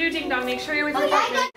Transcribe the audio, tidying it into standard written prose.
do ding dong. Make sure you're with your Okay, partner.